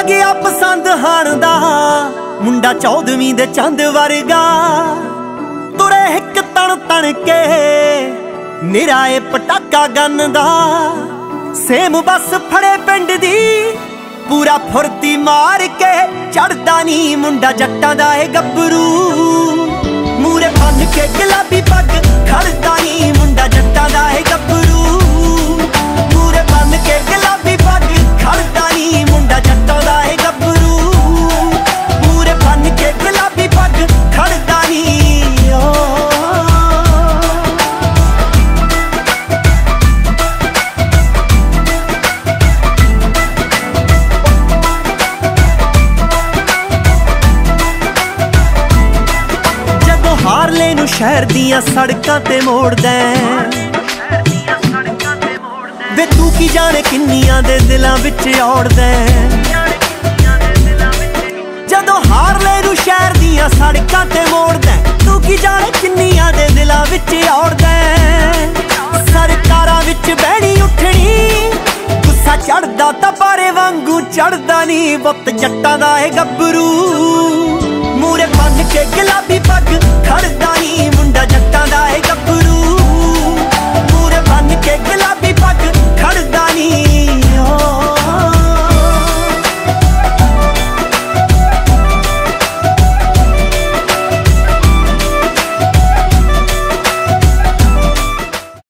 ਗਿਆ ਪਸੰਦ ਹਾਣ ਦਾ ਮੁੰਡਾ 14ਵੀਂ ਦੇ ਚੰਦ ਵਰਗਾ। ਤੁਰੇ ਇੱਕ ਤਣ ਤਣ ਕੇ ਨਿਰਾਏ ਪਟਾਕਾ ਗੰਨ ਦਾ। ਸੇਮ ਬੱਸ ਫੜੇ ਪਿੰਡ ਦੀ ਪੂਰਾ ਫੁਰਤੀ ਮਾਰ ਕੇ ਚੜਦਾ ਨੀ ਮੁੰਡਾ ਜੱਟਾਂ ਦਾ ਏ ਗੱਭਰੂ। ਮੂਰੇ ਬੰਨ ਕੇ ਗੁਲਾਬੀ ਪੱਗ ਖੜਦਾ ਨੀ ਮੁੰਡਾ ਜੱਟਾਂ ਦਾ ਏ ਗੱਭਰੂ। ਮੂਰੇ ਬੰਨ ਕੇ ਗੁਲਾਬੀ ਪੱਗ ਖੜਦਾ ਨੀ ਮੁੰਡਾ ਜੱਟਾਂ ਦਾ ਏ ਗੱਭਰੂ। ਮੂਰੇ ਬੰਨ ਕੇ ਗੁਲਾਬੀ ਪੱਗ ਖੜਦਾ ਨੀ ਹਾਰਲੇ ਨੂੰ ਸ਼ਹਿਰ ਦੀਆਂ ਸੜਕਾਂ ਤੇ ਮੋੜਦਾ। ਵੇ ਤੂੰ ਕੀ ਜਾਣੇ ਕਿੰਨੀਆਂ ਦੇ ਦਿਲਾਂ ਵਿੱਚ ਔੜਦਾ। ਜਦੋਂ ਹਾਰਲੇ ਨੂੰ ਸ਼ਹਿਰ ਦੀਆਂ ਸੜਕਾਂ ਤੇ ਮੋੜਦਾ, ਤੂੰ ਕੀ ਜਾਣੇ ਕਿੰਨੀਆਂ ਦੇ ਦਿਲਾਂ ਵਿੱਚ ਔੜਦਾ। ਸਰਕਾਰਾਂ ਵਿੱਚ ਬਹਿਣੀ ਉੱਠਣੀ ਗੁੱਸਾ ਚੜਦਾ ਤਾਂ ਪਾਰੇ ਵਾਂਗੂ ਚੜਦਾ ਨੀ ਪੁੱਤ ਜੱਟਾਂ ਦਾ ਏ ਗੱਭਰੂ। ਮੂਰੇ ਬੰਨ ਕੇ ਗੁਲਾਬੀ ਪੱਗ ਖੜਦਾ ਨੀ ਮੁੰਡਾ ਜੱਟਾਂ ਦਾ ਏ ਗੱਭਰੂ।